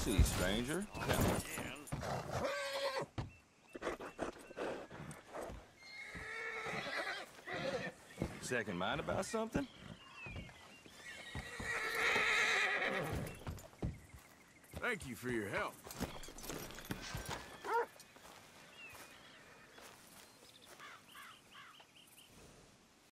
see, stranger. Tell me. Second mind about something? Thank you for your help.